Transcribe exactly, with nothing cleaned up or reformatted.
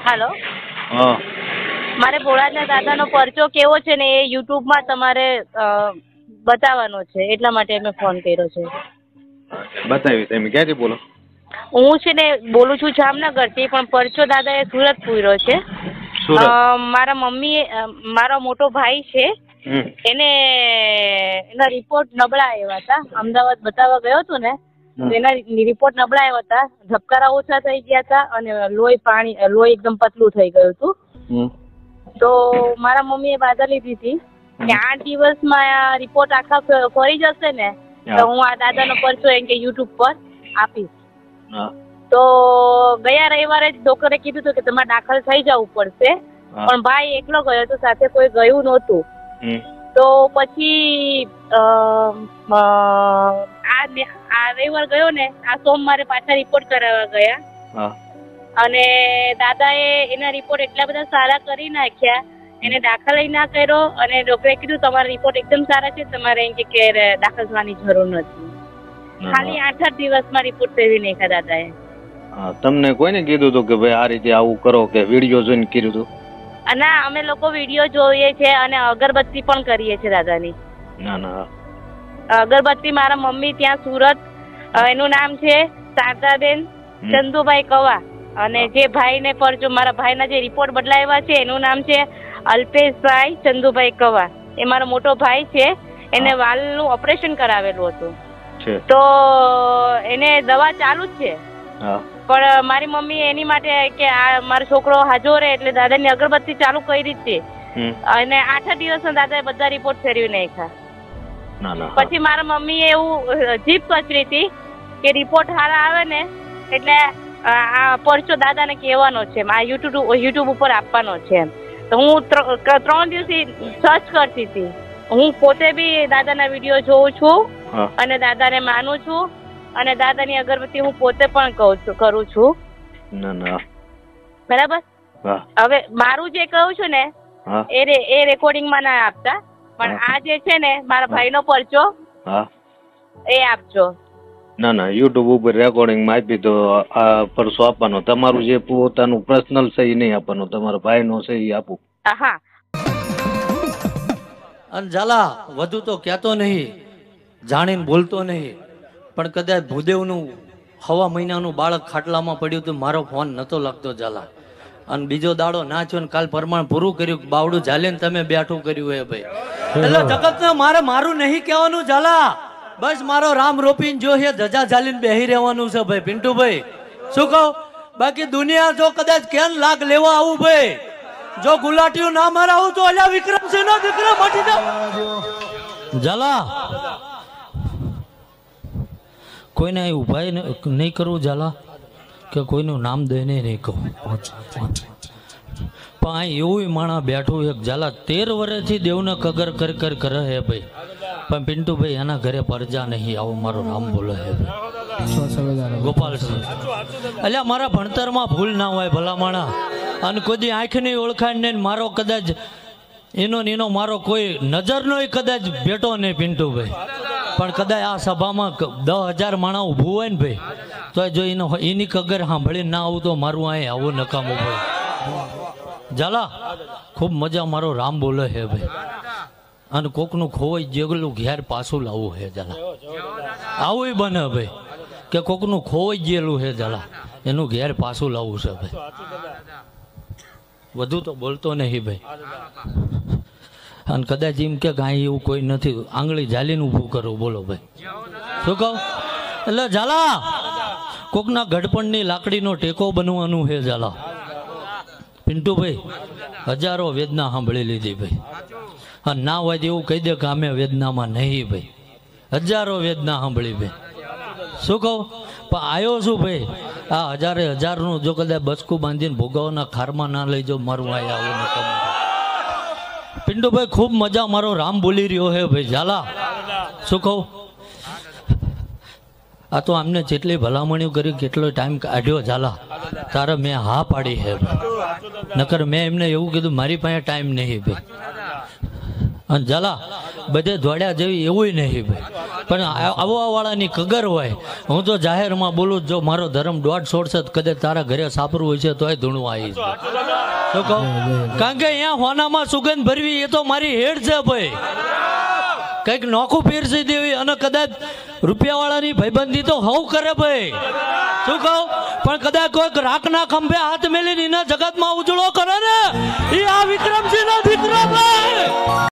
Hello. હા, મારે ભોળાનાથ દાદાનો પરચો કેવો છે ને એ યુટ્યુબમાં તમારે બતાવવાનો છે, એટલા માટે મેં ફોન કર્યો છે. બતાવી. તમે ક્યાંથી બોલો? હું છે ને બોલું છું જામનગરથી, પણ પરચો દાદા એ સુરત પૂર્યો છે. સુરત? મારા મમ્મી, મારો મોટો ભાઈ છે, એને એના રિપોર્ટ નબળા આવ્યા હતા. અમદાવાદ બતાવવા ગયો હતો ને, તો એના રિપોર્ટ નબળા આવ્યા હતા. ધબકારા ઓછા થઈ ગયા હતા અને લોહી પાણી લોહી એકદમ પતલું થઈ ગયું હતું. તો મારા મમ્મીએ બાધા લીધી હતી કે આઠ દિવસમાં રિપોર્ટ આખા ફરી જશે ને તો હું આ દાદાનો પરચો એમ કે યુટ્યુબ પર આપીશ. તો ગયા રવિવારે જ ડોક્ટરે કીધું હતું કે તમારે દાખલ થઈ જવું પડશે, પણ ભાઈ એકલો ગયો તો સાથે કોઈ ગયું નહોતું. તો પછી આ રવિવાર ગયો ને, આ સોમવારે પાછા રિપોર્ટ કરાવવા ગયા અને દાદાએ એના રિપોર્ટ એટલા બધા સારા કરી નાખ્યા, એને દાખલ ના કર્યો અને ડોક્ટરે કીધું તમારા રિપોર્ટ એકદમ સારા છે, તમારે એમ કે દાખલ થવાની જરૂર નથી. ખાલી આઠ આઠ દિવસમાં રિપોર્ટ ફેરવી નાખ્યા દાદાએ. તમને કોઈને કીધું હતું કે ભાઈ આ રીતે આવું કરો, કે વિડીયો જોઈને કર્યું હતું? ના, અમે લોકો વિડીયો જોઈએ છે અને અગરબત્તી પણ કરીએ છીએ દાદાની. ના ના, અગરબત્તી મારા મમ્મી ત્યાં સુરત, એનું નામ છે શારદાબેન ચંદુભાઈ કવા, અને જે ભાઈને પરચો મારા ભાઈના જે રિપોર્ટ બદલાવ્યા છે એનું નામ છે અલ્પેશભાઈ ચંદુભાઈ કવા. એ મારો મોટો ભાઈ છે, એને વાલનું ઓપરેશન કરાવેલું હતું, તો એને દવા ચાલુ જ છે. પણ મારી મમ્મી એની માટે કે આ મારો છોકરો હાજો રહે એટલે દાદાની અગરબત્તી ચાલુ કરી હતી અને આઠ દિવસમાં દાદાએ બધા રિપોર્ટ ફેરવી નાખ્યા. પછી મારા મમ્મીએ એવું જીભ કચરી હતી કે રિપોર્ટ સારા આવે ને એટલે આ પરચો દાદાને કહેવાનો છે, આ યુટ્યુબ યુટ્યુબ ઉપર આપવાનો છે. તો હું ત્રણ દિવસથી સર્ચ કરતી હતી. હું પોતે બી દાદાના વિડીયો જોઉં છું અને દાદાને માનું છું અને દાદાની અગરબત્તી હું પોતે પણ કહું છું કરું છું. બરાબર? હવે મારું જે કહું છું ને એ એ રેકોર્ડિંગમાં ના આપતા, પણ આ જે છે ને મારા ભાઈનો પરચો એ આપજો. ના ના, યુટ્યુબ ઉપર રેકોર્ડિંગમાં આપી તો આ પરચો આપવાનો. તમારું જે પોતાનું પર્સનલ છે એ નહીં આપવાનું, તમારા ભાઈનો છે એ આપું. હા. અને ઝાલા વધુ તો કહેતો નહીં, જાણીને બોલતો નહીં, પણ કદાચ ભૂદેવનું હવા મહિનાનું બાળક ખાટલામાં પડ્યું તો મારો ફોન નતો લાગતો ઝાલા. અને બીજો દાડો ના થયો ને કાલ પ્રમાણ પૂરું કર્યું, બાવડું ઝાલીને તમે બેઠું કર્યું હે ભાઈ. એટલે જગતને મારે મારું નહીં કહેવાનું ઝાલા, બસ મારો રામ રોપીને જો હે ધજા ઝાલીને બેહી રહેવાનું છે ભાઈ. પિન્ટુભાઈ શું કહું? બાકી દુનિયા જો કદાચ કેન લાગ લેવા આવું ભાઈ, જો ગુલાટીઓ ના મારાવું તો અલ્યા વિક્રમસિંહ નો વિક્રમ હટી જાવ ઝાલા. કોઈને ઉભા નહીં કરવું ઝાલા, કે કોઈનું નામ દઈને નહીં કહું, પણ આ એવું માણા બેઠું એક ઝાલા તેર વર્ષથી દેવને કગર કર કર કરે હે ભાઈ, પણ પિન્ટુભાઈ એના ઘરે પરજા નહીં. આવો મારો નામ બોલે હે ભાઈ ગોપાલસિંહ. અલ્યા મારા ભણતરમાં ભૂલ ના હોય ભલા માણા, અને કોઈ આંખની ઓળખાણ નહીં, મારો કદાચ એનો એનો મારો કોઈ નજરનો કદાચ ભેટો નહીં પિન્ટુભાઈ, પણ કદાચ આ સભામાં દસ હજાર માણા ઊભું હોય ને ભાઈ, તો જો એનો એની કગર સાંભળીને ના આવું તો મારું અહીં આવું નકામું ભાઈ. ઝાલા ખૂબ મજા મારો રામ બોલે હે ભાઈ, અને કોકનું ખોવાઈ જેગલું ઘેર પાછું લાવવું હે ઝાલા. આવું બને ભાઈ કે કોકનું ખોવાઈ ગયેલું હે ઝાલા, એનું ઘેર પાછું લાવવું છે ભાઈ. વધુ તો બોલતો નહીં ભાઈ, અને કદાચ એમ કે કાંઈ એવું કોઈ નથી, આંગળી ઝાલીને ઊભું કરવું. બોલો ભાઈ શું કહું? એટલે ઝાલા કોકના ગઢપણની લાકડીનો ટેકો બનવાનું છે ઝાલા. પિન્ટુભાઈ હજારો વેદના સાંભળી લીધી ભાઈ, અને ના હોય તો એવું કહી દે કે અમે વેદનામાં નહીં ભાઈ, હજારો વેદના સાંભળી ભાઈ. શું કહું? પણ આવ્યો શું ભાઈ, આ હજારે હજારનું જો કદાચ બચકું બાંધીને ભોગાવના ખારમાં ના લઈ જાઉં, મારું આ આવું ન કમ. પિન્ટુભાઈ ખૂબ મજા મારો રામ બોલી રહ્યો હે ભાઈ ઝાલા. શું કહું? આ તો આમને જેટલી ભલામણીઓ કરી, કેટલો ટાઈમ કાઢ્યો ઝાલા, તારે મેં હા પાડી હે ભાઈ, નકર મેં એમને એવું કીધું મારી પાસે ટાઈમ નહીં ભાઈ. અને ઝાલા બધે દોડ્યા જેવી એવું નહીં ભાઈ, પણ આવવા વાળાની કગર હોય. હું તો જાહેરમાં બોલું જો મારો ધર્મ દોઢ છોડશે કદાચ તારા ઘરે સાપરું હોય છે તોય ધૂણવા આવી શું કહું, કારણ કે અહીંયા હોનામાં સુગંધ ભરવી એ તો મારી હેડ છે ભાઈ. કઈક નોખું પીરસી દેવી અને કદાચ રૂપિયા વાળાની ભાઈબંધી તો હવ કરે ભાઈ શું કહું, પણ કદાચ કોઈક રાખના ખંભે હાથ મેલીને એના જગતમાં ઉજળો કરે ને એ આ વિક્રમસિંહ નો દીકરો ભાઈ.